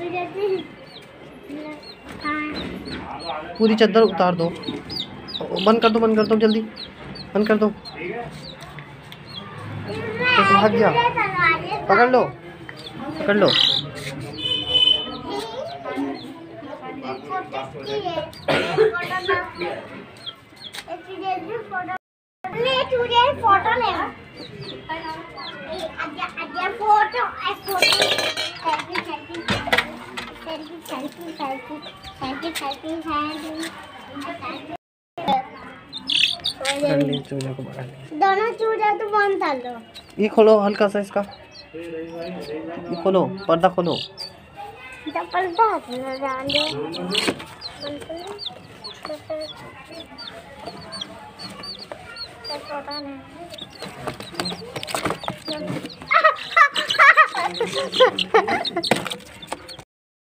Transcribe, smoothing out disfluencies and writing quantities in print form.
पूरी चादर उतार दो। बंद कर दो, बंद कर दो, जल्दी बंद कर दो। तो भाग गया। पकड़ लो, पकड़ लो। दोनों चूजा तो बंद कर लो। ये खोलो हल्का सा इसका, ये खोलो, पर्दा खोलो। पर्दा डाल दो। छोटा नहीं